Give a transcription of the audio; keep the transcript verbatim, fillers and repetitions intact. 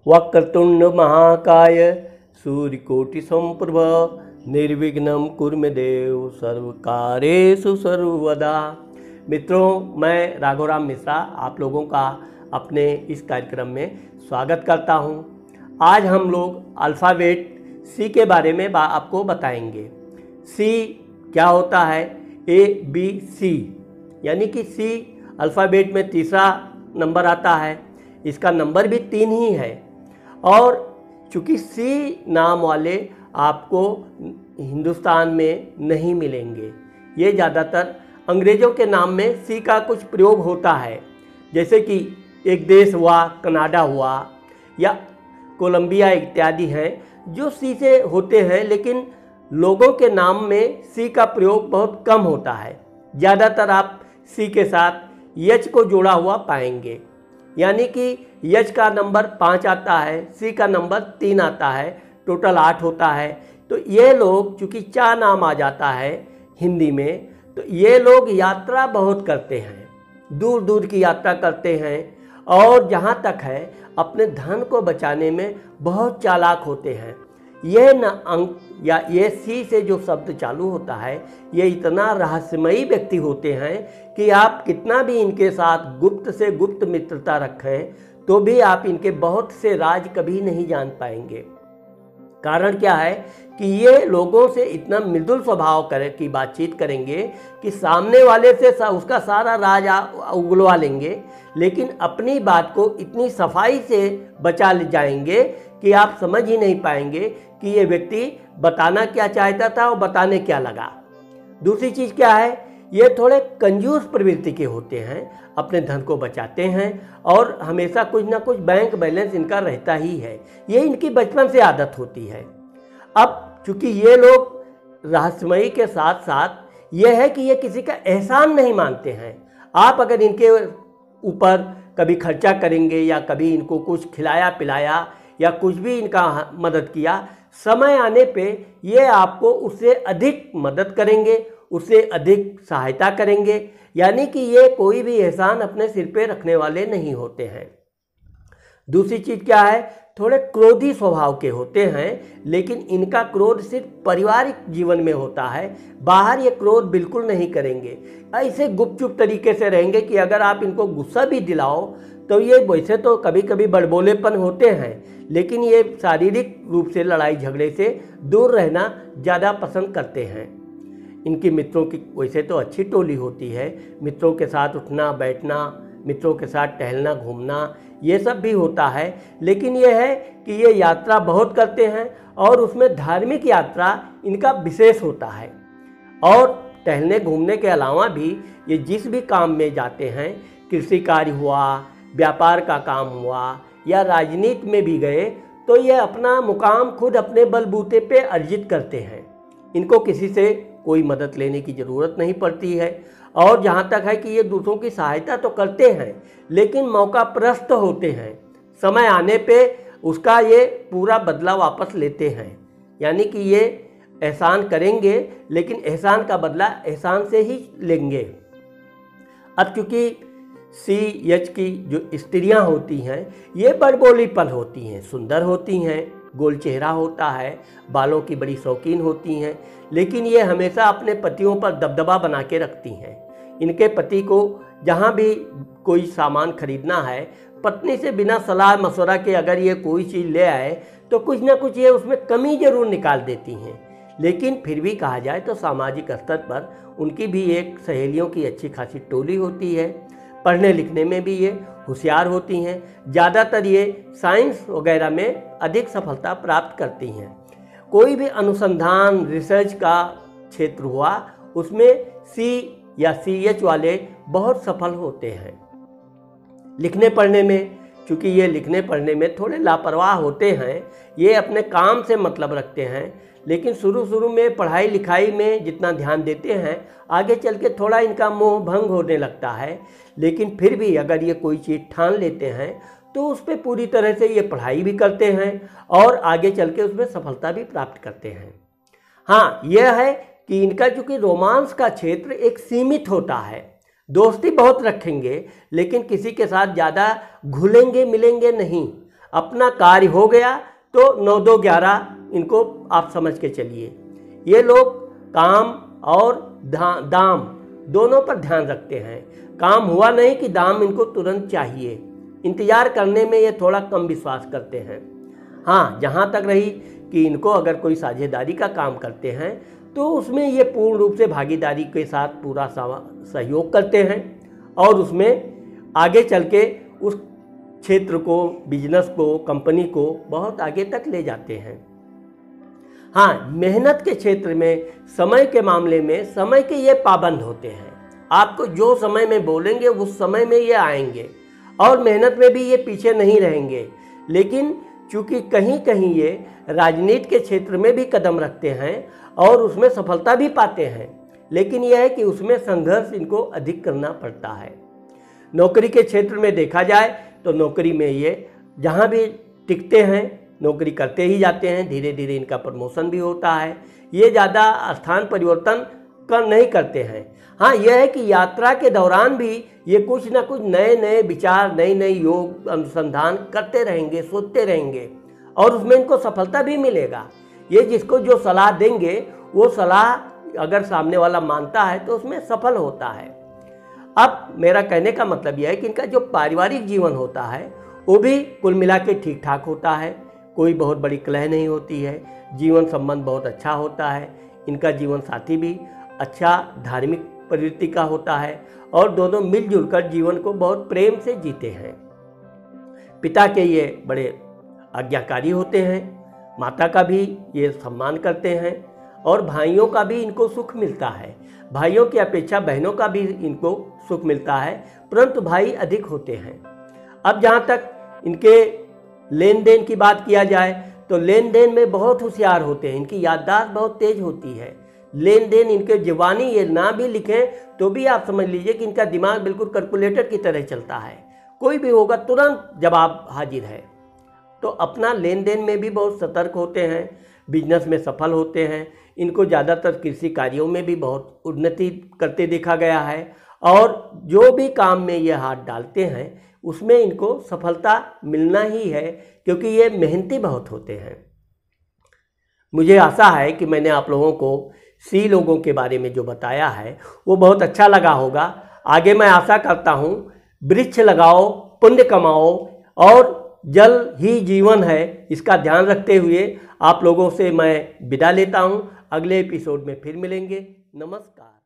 वक्रतुंड महाकाय सूर्यकोटि समप्रभ निर्विघ्नं कुरु मे देव सर्वकार्येषु सर्वदा। मित्रों, मैं राघवराम मिश्रा आप लोगों का अपने इस कार्यक्रम में स्वागत करता हूं। आज हम लोग अल्फ़ाबेट सी के बारे में बा, आपको बताएंगे। सी क्या होता है? ए बी सी, यानी कि सी अल्फ़ाबेट में तीसरा नंबर आता है। इसका नंबर भी तीन ही है और चूँकि सी नाम वाले आपको हिंदुस्तान में नहीं मिलेंगे। ये ज़्यादातर अंग्रेज़ों के नाम में सी का कुछ प्रयोग होता है, जैसे कि एक देश हुआ, कनाडा हुआ या कोलंबिया इत्यादि हैं जो सी से होते हैं, लेकिन लोगों के नाम में सी का प्रयोग बहुत कम होता है। ज़्यादातर आप सी के साथ एच को जोड़ा हुआ पाएंगे, यानी कि एच का नंबर पाँच आता है, सी का नंबर तीन आता है, टोटल आठ होता है। तो ये लोग चूँकि चा नाम आ जाता है हिंदी में, तो ये लोग यात्रा बहुत करते हैं, दूर दूर की यात्रा करते हैं और जहाँ तक है अपने धन को बचाने में बहुत चालाक होते हैं। यह न अंक या ये सी से जो शब्द चालू होता है, ये इतना रहस्यमयी व्यक्ति होते हैं कि आप कितना भी इनके साथ गुप्त से गुप्त मित्रता रखें तो भी आप इनके बहुत से राज कभी नहीं जान पाएंगे। कारण क्या है कि ये लोगों से इतना मृदुल स्वभाव करे की बातचीत करेंगे कि सामने वाले से सा, उसका सारा राज उगलवा लेंगे, लेकिन अपनी बात को इतनी सफाई से बचा ले जाएंगे कि आप समझ ही नहीं पाएंगे कि ये व्यक्ति बताना क्या चाहता था और बताने क्या लगा। दूसरी चीज़ क्या है, ये थोड़े कंजूस प्रवृत्ति के होते हैं, अपने धन को बचाते हैं और हमेशा कुछ ना कुछ बैंक बैलेंस इनका रहता ही है। ये इनकी बचपन से आदत होती है। अब चूँकि ये लोग रहस्यमयी के साथ साथ ये है कि ये किसी का एहसान नहीं मानते हैं। आप अगर इनके ऊपर कभी खर्चा करेंगे या कभी इनको कुछ खिलाया पिलाया या कुछ भी इनका मदद किया, समय आने पे ये आपको उससे अधिक मदद करेंगे, उससे अधिक सहायता करेंगे, यानी कि ये कोई भी एहसान अपने सिर पे रखने वाले नहीं होते हैं। दूसरी चीज़ क्या है, थोड़े क्रोधी स्वभाव के होते हैं, लेकिन इनका क्रोध सिर्फ पारिवारिक जीवन में होता है, बाहर ये क्रोध बिल्कुल नहीं करेंगे। ऐसे गुपचुप तरीके से रहेंगे कि अगर आप इनको गुस्सा भी दिलाओ तो ये वैसे तो कभी कभी बड़बोलेपन होते हैं, लेकिन ये शारीरिक रूप से लड़ाई झगड़े से दूर रहना ज़्यादा पसंद करते हैं। इनकी मित्रों की वैसे तो अच्छी टोली होती है, मित्रों के साथ उठना बैठना, मित्रों के साथ टहलना घूमना, ये सब भी होता है। लेकिन ये है कि ये यात्रा बहुत करते हैं और उसमें धार्मिक यात्रा इनका विशेष होता है। और टहलने घूमने के अलावा भी ये जिस भी काम में जाते हैं, कृषि कार्य हुआ, व्यापार का काम हुआ या राजनीति में भी गए, तो ये अपना मुकाम खुद अपने बलबूते पे अर्जित करते हैं। इनको किसी से कोई मदद लेने की ज़रूरत नहीं पड़ती है। और जहाँ तक है कि ये दूसरों की सहायता तो करते हैं, लेकिन मौका प्रस्त होते हैं, समय आने पे उसका ये पूरा बदला वापस लेते हैं। यानी कि ये एहसान करेंगे, लेकिन एहसान का बदला एहसान से ही लेंगे। अब चूँकि सी एच की जो स्त्रियां होती हैं, ये बड़बोली पल होती हैं, सुंदर होती हैं, गोल चेहरा होता है, बालों की बड़ी शौकीन होती हैं, लेकिन ये हमेशा अपने पतियों पर दबदबा बना के रखती हैं। इनके पति को जहाँ भी कोई सामान खरीदना है, पत्नी से बिना सलाह मशवरा के अगर ये कोई चीज़ ले आए तो कुछ ना कुछ ये उसमें कमी ज़रूर निकाल देती हैं। लेकिन फिर भी कहा जाए तो सामाजिक स्तर पर उनकी भी एक सहेलियों की अच्छी खासी टोली होती है। पढ़ने लिखने में भी ये होशियार होती हैं। ज़्यादातर ये साइंस वगैरह में अधिक सफलता प्राप्त करती हैं। कोई भी अनुसंधान रिसर्च का क्षेत्र हुआ, उसमें सी या सी एच वाले बहुत सफल होते हैं। लिखने पढ़ने में, चूँकि ये लिखने पढ़ने में थोड़े लापरवाह होते हैं, ये अपने काम से मतलब रखते हैं, लेकिन शुरू शुरू में पढ़ाई लिखाई में जितना ध्यान देते हैं, आगे चल के थोड़ा इनका मोह भंग होने लगता है। लेकिन फिर भी अगर ये कोई चीज़ ठान लेते हैं तो उस पर पूरी तरह से ये पढ़ाई भी करते हैं और आगे चल के उसमें सफलता भी प्राप्त करते हैं। हाँ, यह है कि इनका चूँकि रोमांस का क्षेत्र एक सीमित होता है, दोस्ती बहुत रखेंगे, लेकिन किसी के साथ ज़्यादा घुलेंगे मिलेंगे नहीं। अपना कार्य हो गया तो नौ दो ग्यारह इनको आप समझ के चलिए। ये लोग काम और दाम दोनों पर ध्यान रखते हैं। काम हुआ नहीं कि दाम इनको तुरंत चाहिए। इंतज़ार करने में ये थोड़ा कम विश्वास करते हैं। हाँ, जहाँ तक रही कि इनको अगर कोई साझेदारी का काम करते हैं तो उसमें ये पूर्ण रूप से भागीदारी के साथ पूरा सहयोग करते हैं और उसमें आगे चल के उस क्षेत्र को, बिजनेस को, कंपनी को बहुत आगे तक ले जाते हैं। हाँ, मेहनत के क्षेत्र में, समय के मामले में समय के ये पाबंद होते हैं। आपको जो समय में बोलेंगे उस समय में ये आएंगे और मेहनत में भी ये पीछे नहीं रहेंगे। लेकिन चूँकि कहीं कहीं ये राजनीति के क्षेत्र में भी कदम रखते हैं और उसमें सफलता भी पाते हैं, लेकिन यह है कि उसमें संघर्ष इनको अधिक करना पड़ता है। नौकरी के क्षेत्र में देखा जाए तो नौकरी में ये जहाँ भी टिकते हैं नौकरी करते ही जाते हैं, धीरे धीरे इनका प्रमोशन भी होता है। ये ज़्यादा स्थान परिवर्तन कर नहीं करते हैं। हाँ, यह है कि यात्रा के दौरान भी ये कुछ ना कुछ नए नए विचार, नई नई योग अनुसंधान करते रहेंगे, सोचते रहेंगे और उसमें इनको सफलता भी मिलेगा। ये जिसको जो सलाह देंगे वो सलाह अगर सामने वाला मानता है तो उसमें सफल होता है। अब मेरा कहने का मतलब यह है कि इनका जो पारिवारिक जीवन होता है वो भी कुल मिला के ठीक ठाक होता है। कोई बहुत बड़ी कलह नहीं होती है, जीवन संबंध बहुत अच्छा होता है। इनका जीवन साथी भी अच्छा धार्मिक प्रवृत्ति का होता है और दोनों मिलजुल कर जीवन को बहुत प्रेम से जीते हैं। पिता के ये बड़े आज्ञाकारी होते हैं, माता का भी ये सम्मान करते हैं और भाइयों का भी इनको सुख मिलता है। भाइयों की अपेक्षा बहनों का भी इनको सुख मिलता है, परंतु भाई अधिक होते हैं। अब जहाँ तक इनके लेन देन की बात किया जाए तो लेन देन में बहुत होशियार होते हैं। इनकी याददाश्त बहुत तेज होती है। लेन देन इनके जुबानी ये ना भी लिखें तो भी आप समझ लीजिए कि इनका दिमाग बिल्कुल कैलकुलेटर की तरह चलता है। कोई भी होगा तुरंत जवाब हाजिर है। तो अपना लेन देन में भी बहुत सतर्क होते हैं, बिजनेस में सफल होते हैं। इनको ज़्यादातर कृषि कार्यों में भी बहुत उन्नति करते देखा गया है और जो भी काम में ये हाथ डालते हैं उसमें इनको सफलता मिलना ही है, क्योंकि ये मेहनती बहुत होते हैं। मुझे आशा है कि मैंने आप लोगों को सी लोगों के बारे में जो बताया है वो बहुत अच्छा लगा होगा। आगे मैं आशा करता हूँ वृक्ष लगाओ, पुण्य कमाओ और जल ही जीवन है, इसका ध्यान रखते हुए आप लोगों से मैं विदा लेता हूँ। अगले एपिसोड में फिर मिलेंगे। नमस्कार।